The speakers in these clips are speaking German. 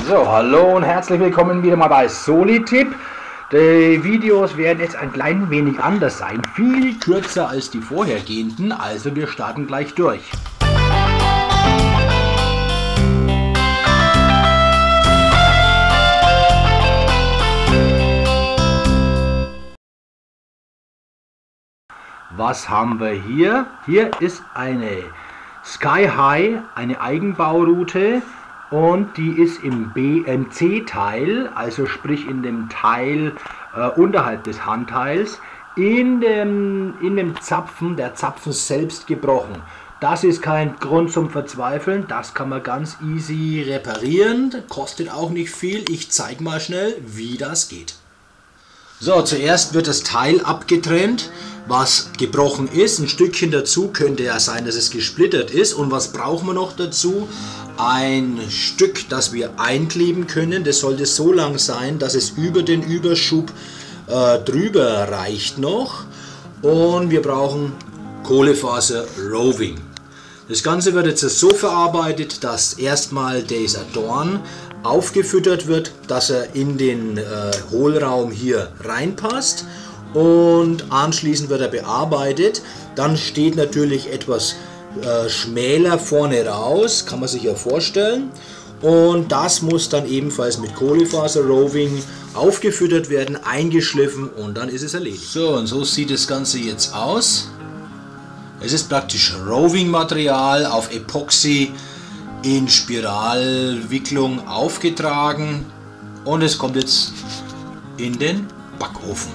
So, hallo und herzlich willkommen wieder mal bei Solitip. Die Videos werden jetzt ein klein wenig anders sein, viel kürzer als die vorhergehenden, also wir starten gleich durch. Was haben wir hier? Hier ist eine Sky High, eine Eigenbauroute. Und die ist im BMC-Teil, also sprich in dem Teil unterhalb des Handteils, in dem Zapfen, der Zapfen selbst gebrochen. Das ist kein Grund zum Verzweifeln, das kann man ganz easy reparieren, kostet auch nicht viel. Ich zeige mal schnell, wie das geht. So, zuerst wird das Teil abgetrennt, was gebrochen ist. Ein Stückchen dazu könnte ja sein, dass es gesplittert ist. Und was brauchen wir noch dazu? Ein Stück, das wir einkleben können. Das sollte so lang sein, dass es über den Überschub drüber reicht noch. Und wir brauchen Kohlefaser Roving. Das Ganze wird jetzt so verarbeitet, dass erstmal dieser Dorn aufgefüttert wird, dass er in den Hohlraum hier reinpasst und anschließend wird er bearbeitet. Dann steht natürlich etwas schmäler vorne raus, kann man sich ja vorstellen, und das muss dann ebenfalls mit Kohlefaser Roving aufgefüttert werden, eingeschliffen und dann ist es erledigt. So, und so sieht das Ganze jetzt aus. Es ist praktisch Roving-Material auf Epoxy in Spiralwicklung aufgetragen und es kommt jetzt in den Backofen.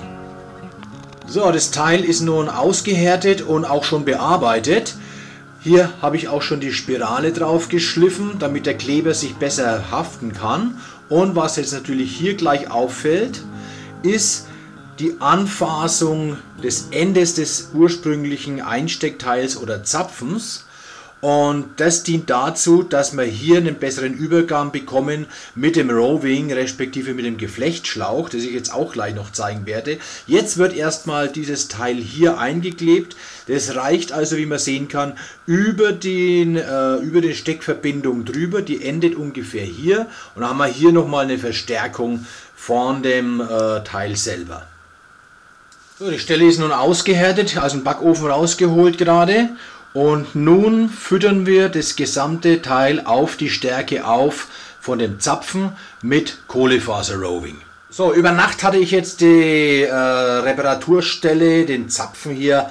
So, das Teil ist nun ausgehärtet und auch schon bearbeitet. Hier habe ich auch schon die Spirale drauf geschliffen, damit der Kleber sich besser haften kann. Und was jetzt natürlich hier gleich auffällt, ist die Anfasung des Endes des ursprünglichen Einsteckteils oder Zapfens. Und das dient dazu, dass wir hier einen besseren Übergang bekommen mit dem Roving, respektive mit dem Geflechtsschlauch, das ich jetzt auch gleich noch zeigen werde. Jetzt wird erstmal dieses Teil hier eingeklebt. Das reicht also, wie man sehen kann, über die Steckverbindung drüber. Die endet ungefähr hier. Und dann haben wir hier nochmal eine Verstärkung von dem Teil selber. So, die Stelle ist nun ausgehärtet, aus dem Backofen rausgeholt gerade. Und nun füttern wir das gesamte Teil auf die Stärke auf von dem Zapfen mit Kohlefaser Roving. So, über Nacht hatte ich jetzt die Reparaturstelle, den Zapfen hier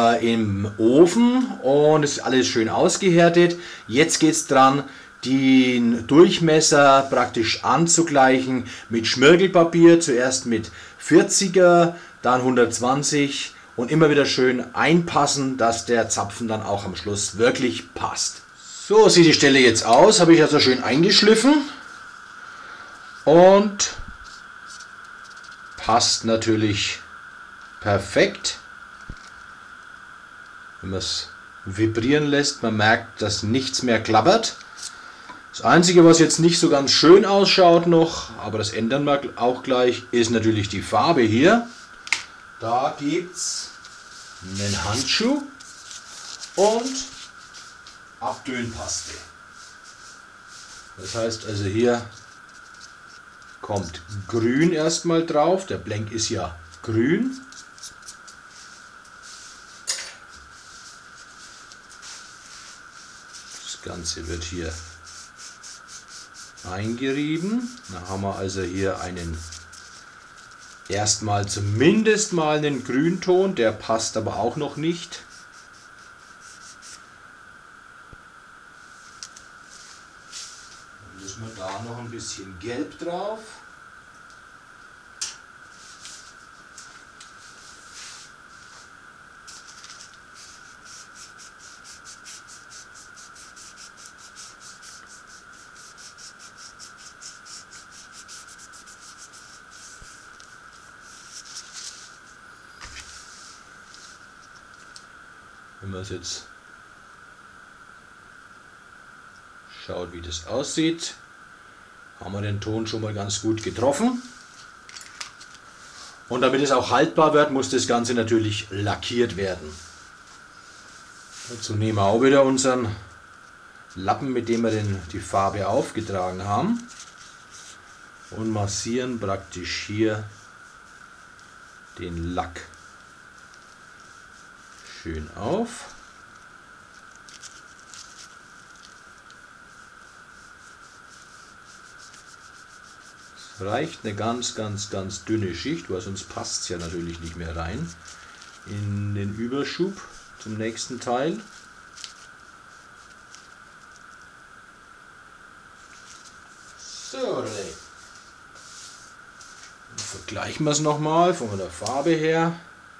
im Ofen und es ist alles schön ausgehärtet. Jetzt geht es dran, den Durchmesser praktisch anzugleichen mit Schmirgelpapier, zuerst mit 40er, dann 120 und immer wieder schön einpassen, dass der Zapfen dann auch am Schluss wirklich passt. So sieht die Stelle jetzt aus, habe ich also schön eingeschliffen und passt natürlich perfekt. Wenn man es vibrieren lässt, man merkt, dass nichts mehr klappert. Das Einzige, was jetzt nicht so ganz schön ausschaut noch, aber das ändern wir auch gleich, ist natürlich die Farbe hier. Da gibt es einen Handschuh und Abtönpaste. Das heißt also, hier kommt grün erstmal drauf, der Blank ist ja grün. Das Ganze wird hier eingerieben. Dann haben wir also hier einen erstmal zumindest mal einen Grünton, der passt aber auch noch nicht. Dann müssen wir da noch ein bisschen Gelb drauf. Wenn man es jetzt schaut, wie das aussieht, haben wir den Ton schon mal ganz gut getroffen. Und damit es auch haltbar wird, muss das Ganze natürlich lackiert werden. Dazu nehmen wir auch wieder unseren Lappen, mit dem wir die Farbe aufgetragen haben. und massieren praktisch hier den Lack schön auf. Es reicht eine ganz dünne Schicht, weil sonst passt es ja natürlich nicht mehr rein in den Überschub zum nächsten Teil. So, dann vergleichen wir es nochmal von der Farbe her.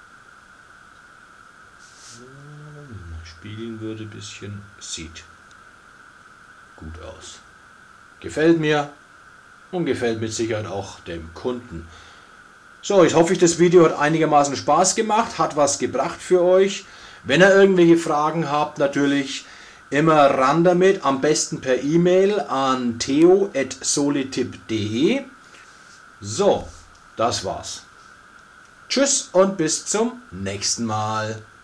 Spiegeln würde ein bisschen, sieht gut aus. Gefällt mir und gefällt mit Sicherheit auch dem Kunden. So, ich hoffe, das Video hat einigermaßen Spaß gemacht, hat was gebracht für euch. Wenn ihr irgendwelche Fragen habt, natürlich immer ran damit, am besten per E-Mail an theo@solitip.de. So, das war's. Tschüss und bis zum nächsten Mal.